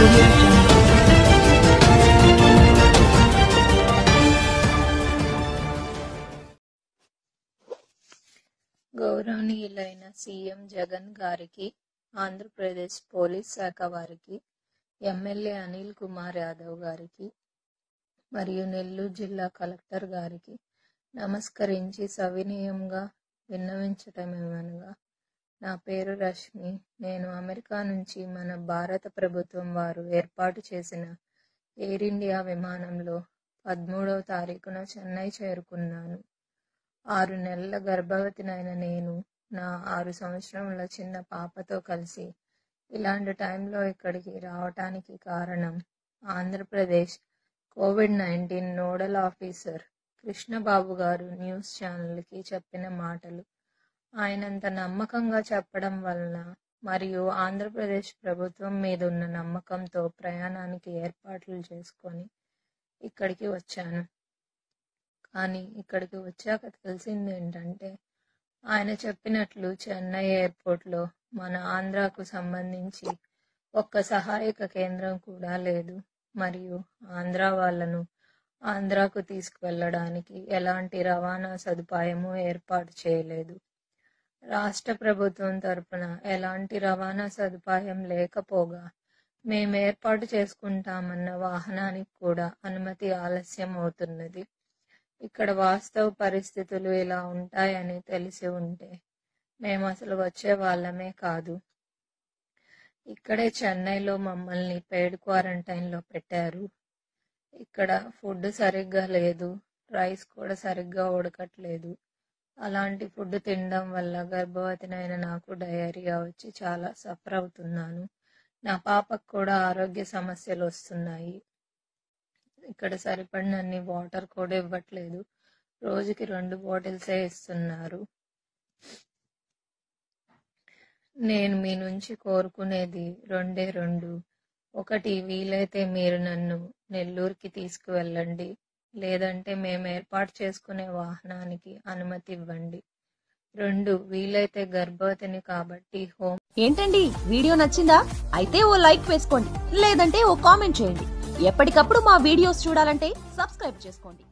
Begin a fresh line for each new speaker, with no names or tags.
Audio Jungle.
గౌరవనీయులైన CM Jagan గారికి, Andhra Pradesh police శాఖ వారికి, ఎమ్మెల్యే అనిల్ కుమార్ యాదవ్ గారికి మరియు నెల్లూరు జిల్లా కలెక్టర్ గారికి నమస్కరించి సవినయంగా విన్నవించటమేమనగా, నా పేరు రష్మి. నేను అమెరికా నుంచి మన భారత ప్రభుత్వం వారు ఏర్పాటు చేసిన ఎయిర్ ఇండియా విమానంలో 13వ తారీఖున చెన్నై చేరుకున్నాను. 6 నెలల గర్భవతినైన నేను నా 6 సంవత్సరముల చిన్న పాపతో కలిసి ఇలాంటి టైంలో ఇక్కడికి రావటానికి కారణం ఆంధ్రప్రదేశ్ కోవిడ్-19 నోడల్ ఆఫీసర్ కృష్ణబాబు గారు న్యూస్ ఛానల్కి చెప్పిన మాటలు. ఆయనంత నమ్మకంగా చెప్పడం వలన మరియు ఆంధ్రప్రదేశ్ ప్రభుత్వం మీద ఉన్న నమ్మకంతో ప్రయాణానికి ఏర్పాట్లు చేసుకొని ఇక్కడికి వచ్చాను. కానీ ఇక్కడికి వచ్చాక తెలిసింది ఏంటంటే, ఆయన చెప్పినట్లు చెన్నై ఎయిర్పోర్ట్లో మన ఆంధ్రాకు సంబంధించి ఒక్క సహాయక కేంద్రం కూడా లేదు, మరియు ఆంధ్ర వాళ్ళను ఆంధ్రాకు తీసుకువెళ్ళడానికి ఎలాంటి రవాణా సదుపాయము ఏర్పాటు చేయలేదు. రాష్ట్ర ప్రభుత్వం తరపున ఎలాంటి రవాణా సదుపాయం లేకపోగా మేము ఏర్పాటు చేసుకుంటామన్న వాహనానికి కూడా అనుమతి ఆలస్యం అవుతున్నది. ఇక్కడ వాస్తవ పరిస్థితులు ఇలా ఉంటాయని తెలిసి ఉంటే మేము అసలు వచ్చే వాళ్ళమే కాదు. ఇక్కడే చెన్నైలో మమ్మల్ని పెయిడ్ క్వారంటైన్లో పెట్టారు. ఇక్కడ ఫుడ్ సరిగ్గా లేదు, రైస్ కూడా సరిగ్గా ఉడకట్లేదు. అలాంటి ఫుడ్ తినడం వల్ల గర్భవతినైన నాకు డయేరియా వచ్చి చాలా సఫర్ అవుతున్నాను. నా పాపకు కూడా ఆరోగ్య సమస్యలు వస్తున్నాయి. ఇక్కడ సరిపడినన్ని వాటర్ కూడా ఇవ్వట్లేదు. రోజుకి 2 బాటిల్సే ఇస్తున్నారు. నేను మీ నుంచి కోరుకునేది 2. ఒకటి, వీలైతే మీరు నన్ను నెల్లూరుకి తీసుకువెళ్ళండి, లేదంటే మేము ఏర్పాటు చేసుకునే వాహనానికి అనుమతి ఇవ్వండి. 2, వీలైతే గర్భవతిని కాబట్టి హోమ్.
ఏంటండి, వీడియో నచ్చిందా? అయితే ఓ లైక్ వేసుకోండి, లేదంటే ఓ కామెంట్ చేయండి. ఎప్పటికప్పుడు మా వీడియోస్ చూడాలంటే సబ్స్క్రైబ్ చేసుకోండి.